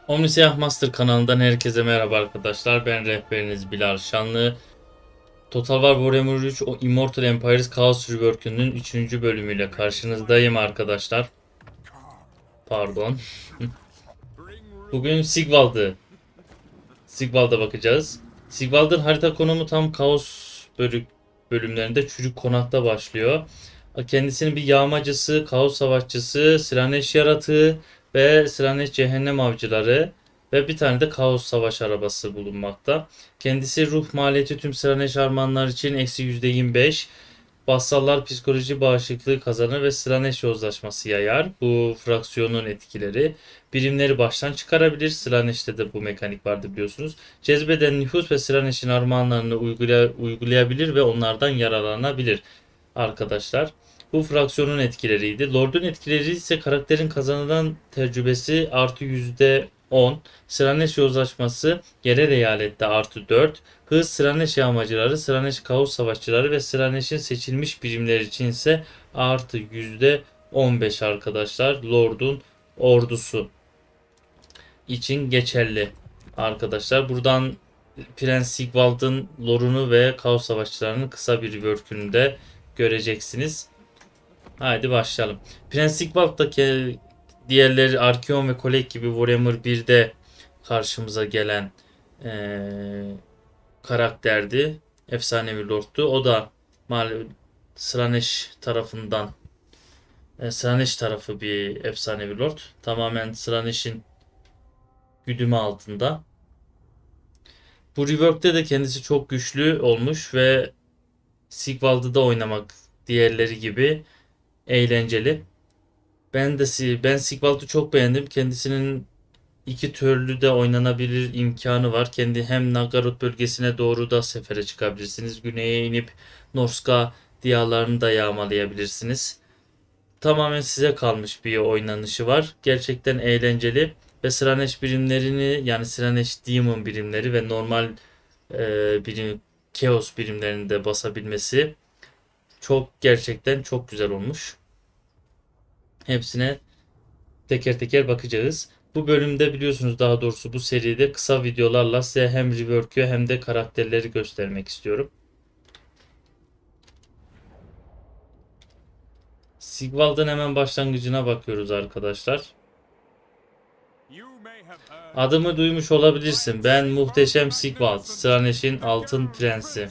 Omnisiyah Master kanalından herkese merhaba arkadaşlar. Ben rehberiniz Bilal Şanlı. Total War Warhammer 3 o Immortal Empires Chaos Rework'ünün 3. bölümüyle karşınızdayım arkadaşlar. Pardon. Bugün Sigvald'a bakacağız. Sigvald'ın harita konumu tam Kaos bölümlerinde Çürük Konak'ta başlıyor. Kendisinin bir yağmacısı, Kaos Savaşçısı, Slanesh Yaratığı ve Slanesh Cehennem Avcıları ve bir tane de Kaos Savaş arabası bulunmakta. Kendisi ruh maliyeti tüm Slanesh armağanlar için -25. Vassallar psikoloji bağışıklığı kazanır ve Slanesh yozlaşması yayar. Bu fraksiyonun etkileri. Birimleri baştan çıkarabilir. Slanesh'te de bu mekanik vardı biliyorsunuz. Cezbeden nüfus ve Slanesh'in armağanlarını uygulayabilir ve onlardan yararlanabilir arkadaşlar. Bu fraksiyonun etkileriydi. Lord'un etkileri ise karakterin kazanılan tecrübesi +10. Slanesh yozlaşması yerel eyalette +4. Hız Slanesh yağmacıları, Slanesh kaos savaşçıları ve Slanesh'in seçilmiş birimleri için ise +15 arkadaşlar. Lord'un ordusu için geçerli arkadaşlar. Buradan Prens Sigvald'ın lore'unu ve kaos savaşçılarının kısa bir rework'ünü de göreceksiniz. Haydi başlayalım. Prens Sigvald'daki diğerleri Archeon ve Kolek gibi Warhammer 1'de karşımıza gelen karakterdi. Efsanevi Lord'tu. O da Slanesh tarafından Slanesh tarafı bir efsanevi Lord. Tamamen Slanesh'in güdümü altında. Bu rework'te de kendisi çok güçlü olmuş ve Sigvald'ı da oynamak diğerleri gibi eğlenceli. Ben Sigvald'ı çok beğendim. Kendisinin iki türlü de oynanabilir imkanı var. Kendi hem Nagaroth bölgesine doğru da sefere çıkabilirsiniz. Güneye inip Norska diyarlarını da yağmalayabilirsiniz. Tamamen size kalmış bir oynanışı var. Gerçekten eğlenceli. Ve Slanesh birimlerini yani Slanesh Demon birimleri ve normal birim Chaos birimlerini de basabilmesi gerçekten çok güzel olmuş. Hepsine teker teker bakacağız. Bu bölümde biliyorsunuz daha doğrusu bu seride kısa videolarla size hem rework'ü hem de karakterleri göstermek istiyorum. Sigvald'ın hemen başlangıcına bakıyoruz arkadaşlar. Adımı duymuş olabilirsin. Ben muhteşem Sigvald, Slanesh'in altın prensi.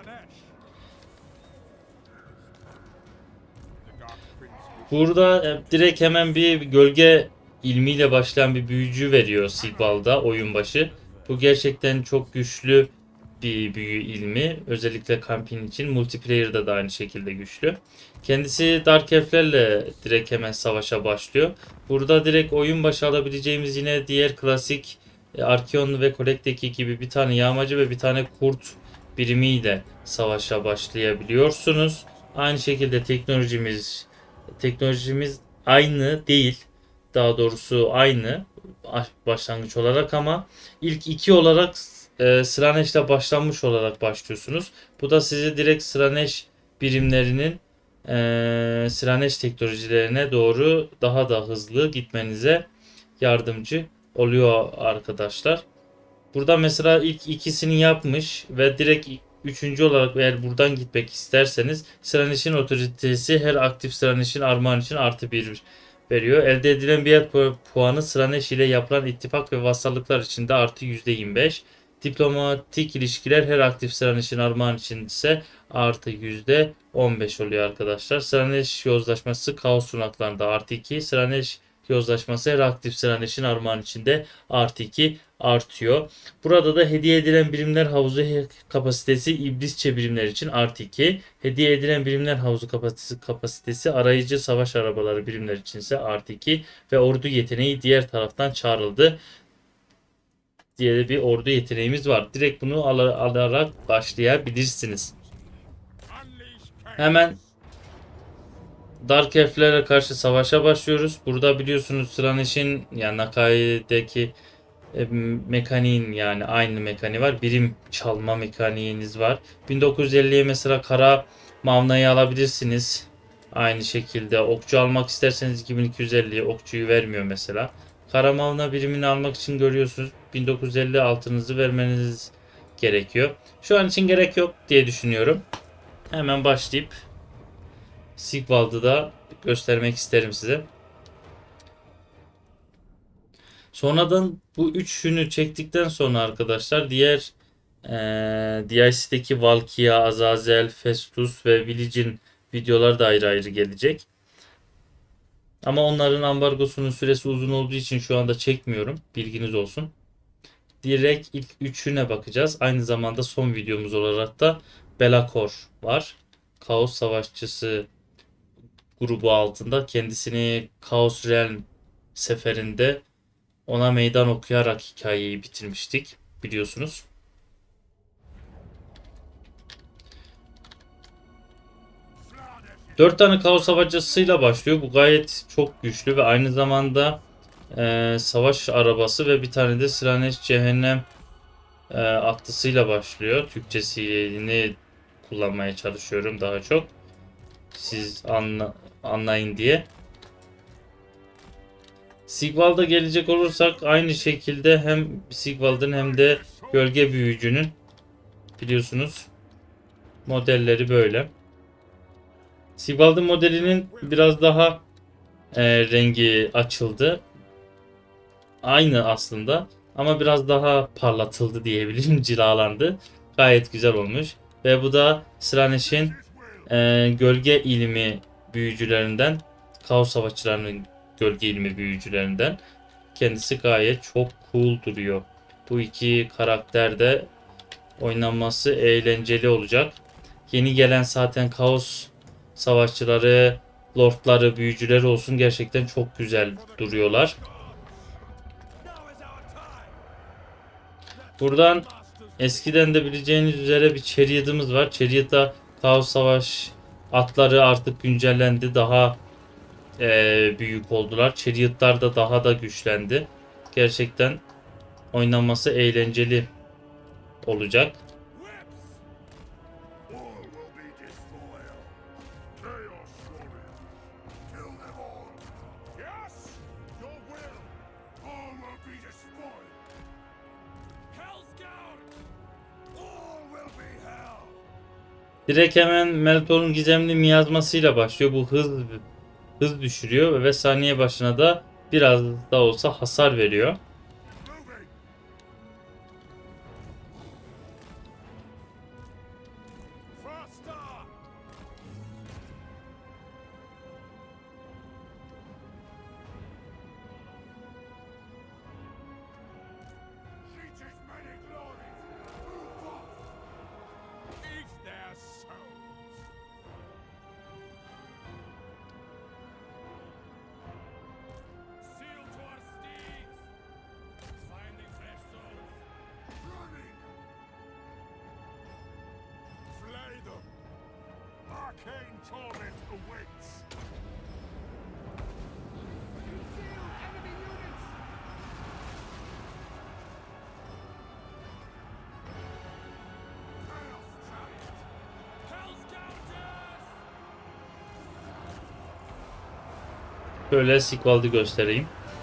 Burada direkt hemen bir gölge ilmiyle başlayan bir büyücü veriyor Sigvald'a oyun başı. Bu gerçekten çok güçlü bir büyü ilmi. Özellikle kampin için. Multiplayer'da da aynı şekilde güçlü. Kendisi Dark Elf'lerle direkt hemen savaşa başlıyor. Burada direkt oyun başı alabileceğimiz yine diğer klasik Archeon ve Collect'teki gibi bir tane yağmacı ve bir tane kurt birimiyle savaşa başlayabiliyorsunuz. Aynı şekilde teknolojimiz aynı değil. Daha doğrusu aynı başlangıç olarak ama ilk iki olarak Slanesh ile başlanmış olarak başlıyorsunuz. Bu da sizi direkt Slanesh birimlerinin Slanesh teknolojilerine doğru daha da hızlı gitmenize yardımcı oluyor arkadaşlar. Burada mesela ilk ikisini yapmış ve direkt üçüncü olarak eğer buradan gitmek isterseniz Slanesh'in otoritesi her aktif Slanesh'in armağan için +1 veriyor. Elde edilen bir yer puanı Slanesh ile yapılan ittifak ve vassallıklar için de +25. Diplomatik ilişkiler her aktif Slanesh'in armağan için ise +15 oluyor arkadaşlar. Slanesh yozlaşması kaos sunaklarında +2. Slanesh yozlaşması her aktif Slanesh'in armağan içinde +2 artıyor. Burada da hediye edilen birimler havuzu kapasitesi iblisçe birimler için +2. Hediye edilen birimler havuzu kapasitesi arayıcı savaş arabaları birimler için ise +2 ve ordu yeteneği diğer taraftan çağrıldı diye bir ordu yeteneğimiz var. Direkt bunu alarak başlayabilirsiniz. Hemen Dark Elf'lere karşı savaşa başlıyoruz. Burada biliyorsunuz Slanesh'in yani Nakai'deki mekaniğin yani aynı mekaniği var. Birim çalma mekaniğiniz var. 1950'ye mesela kara mavnayı alabilirsiniz. Aynı şekilde okçu almak isterseniz 2250'ye okçuyu vermiyor mesela. Karamavna birimini almak için görüyorsunuz 1950 altınızı vermeniz gerekiyor. Şu an için gerek yok diye düşünüyorum. Hemen başlayıp Sigvald'ı da göstermek isterim size. Sonradan bu üçünü çektikten sonra arkadaşlar diğer DLC'deki Valkia, Azazel, Festus ve Village'in videoları da ayrı ayrı gelecek. Ama onların ambargosunun süresi uzun olduğu için şu anda çekmiyorum. Bilginiz olsun. Direkt ilk üçüne bakacağız. Aynı zamanda son videomuz olarak da Be'lakor var. Kaos Savaşçısı grubu altında kendisini Chaos Realm seferinde ona meydan okuyarak hikayeyi bitirmiştik biliyorsunuz. Dört tane Kaos Savaşçısıyla başlıyor. Bu gayet çok güçlü ve aynı zamanda savaş arabası ve bir tane de Slanesh Cehennem atlısıyla başlıyor. Türkçesini kullanmaya çalışıyorum daha çok. Siz anlayın diye. Sigvald'a gelecek olursak aynı şekilde hem Sigvald'ın hem de Gölge Büyücü'nün biliyorsunuz modelleri böyle. Sigvald'ın modelinin biraz daha rengi açıldı. Aynı aslında ama biraz daha parlatıldı diyebilirim, cilalandı. Gayet güzel olmuş. Ve bu da Slanesh'in gölge ilmi büyücülerinden, Kaos Savaşçılarının gölge ilmi büyücülerinden. Kendisi gayet çok cool duruyor. Bu iki karakter de oynanması eğlenceli olacak. Yeni gelen zaten Kaos Savaşçıları, Lordları, büyücüleri olsun gerçekten çok güzel duruyorlar. Buradan eskiden de bileceğiniz üzere bir Chariot'ımız var. Chariot'ta Kaos Savaş atları artık güncellendi. Daha büyük oldular. Chariot'lar da daha da güçlendi. Gerçekten oynanması eğlenceli olacak. Direkt hemen Meltor'un gizemli miyazmasıyla başlıyor. Bu hız düşürüyor ve saniye başına da biraz da olsa hasar veriyor. Şöyle Sigvald'ı göstereyim.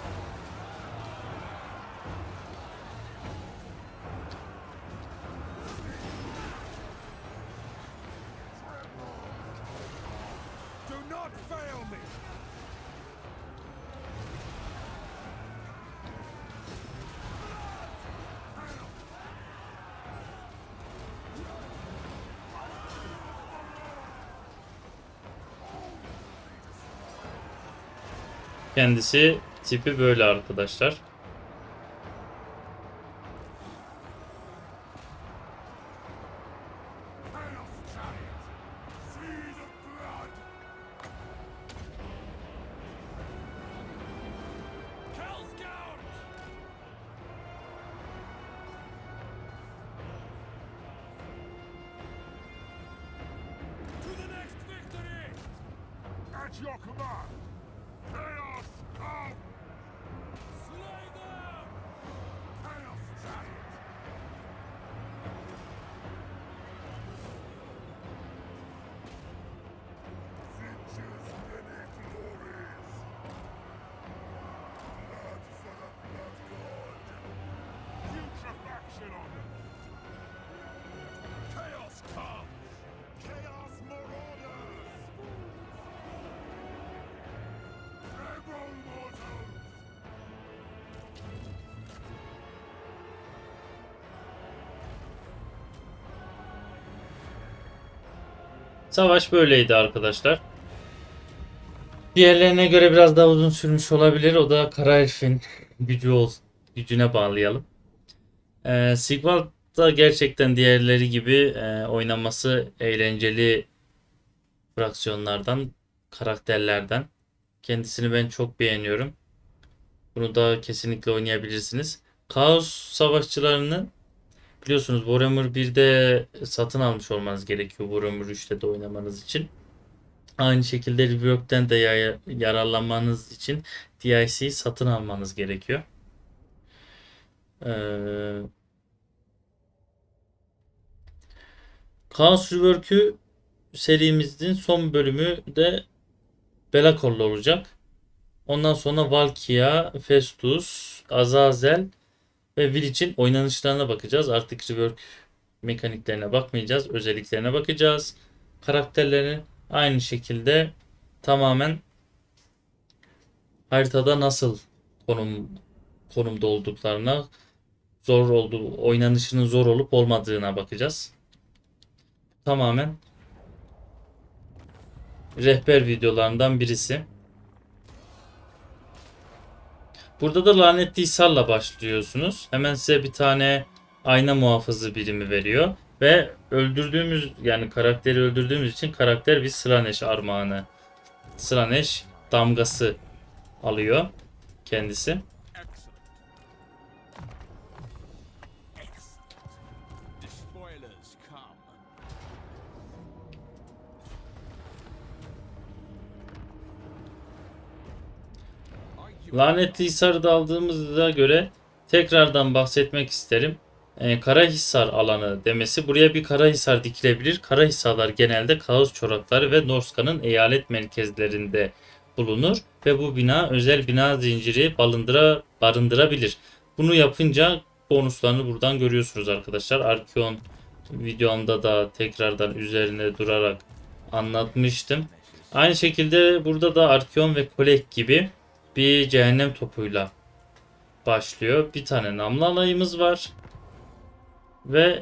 Kendisi tipi böyle arkadaşlar. Savaş böyleydi arkadaşlar. Diğerlerine göre biraz daha uzun sürmüş olabilir. O da Kara Elf'in gücüne bağlayalım. Sigvald da gerçekten diğerleri gibi oynaması eğlenceli fraksiyonlardan, karakterlerden. Kendisini ben çok beğeniyorum. Bunu da kesinlikle oynayabilirsiniz. Kaos Savaşçılarını biliyorsunuz Warhammer 1'de satın almış olmanız gerekiyor. Warhammer 3'te de oynamanız için. Aynı şekilde Rework'ten de yararlanmanız için DIC'yi satın almanız gerekiyor. Chaos Rework'ü serimizin son bölümü de Bellacor'la olacak. Ondan sonra Valkia, Festus, Azazel ve Witch'in oynanışlarına bakacağız. Artık Rework mekaniklerine bakmayacağız. Özelliklerine bakacağız. Karakterlerin aynı şekilde tamamen haritada nasıl konumda olduklarına, oynanışının zor olup olmadığına bakacağız. Tamamen rehber videolarından birisi. Burada da lanetli hisarla başlıyorsunuz. Hemen size bir tane ayna muhafızı birimi veriyor. Ve karakteri öldürdüğümüz için karakter bir Slaanesh armağanı. Slaanesh damgası alıyor kendisi. Lanetli Hisar'ı da aldığımıza göre tekrardan bahsetmek isterim. Karahisar alanı demesi. Buraya bir Karahisar dikilebilir. Karahisarlar genelde Kaos Çorakları ve Norska'nın eyalet merkezlerinde bulunur. Ve bu bina özel bina zinciri barındırabilir. Bunu yapınca bonuslarını buradan görüyorsunuz arkadaşlar. Arkeon videomda da tekrardan üzerine durarak anlatmıştım. Aynı şekilde burada da Arkeon ve Kolek gibi bir cehennem topuyla başlıyor. Bir tane namlu alayımız var. Ve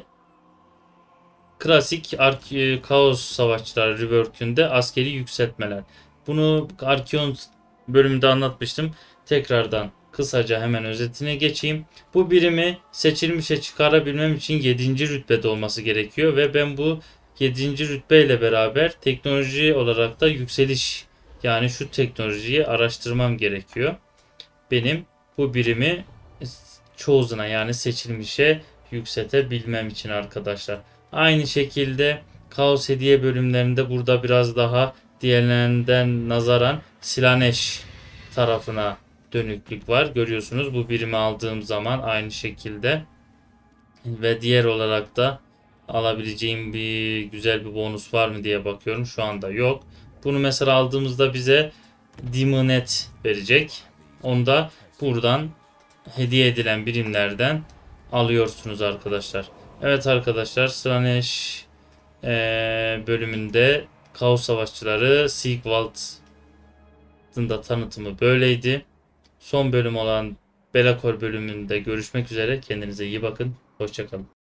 klasik Kaos Savaşçılar Rework'ünde askeri yükseltmeler. Bunu Arkeon bölümünde anlatmıştım. Tekrardan kısaca hemen özetine geçeyim. Bu birimi seçilmişe çıkarabilmem için 7. rütbede olması gerekiyor. Ve ben bu 7. rütbe ile beraber teknoloji olarak da yükseliş, yani şu teknolojiyi araştırmam gerekiyor. Benim bu birimi Chosen'a, yani seçilmişe yükseltebilmem için arkadaşlar. Aynı şekilde Kaos hediye bölümlerinde burada biraz daha diğerlerinden nazaran Slaanesh tarafına dönüklük var. Görüyorsunuz bu birimi aldığım zaman aynı şekilde. Ve diğer olarak da alabileceğim güzel bir bonus var mı diye bakıyorum. Şu anda yok. Bunu mesela aldığımızda bize Demonet verecek. Onu da buradan hediye edilen birimlerden alıyorsunuz arkadaşlar. Evet arkadaşlar, Slaanesh bölümünde Kaos Savaşçıları Sigvald'ın da tanıtımı böyleydi. Son bölüm olan Be'lakor bölümünde görüşmek üzere. Kendinize iyi bakın. Hoşçakalın.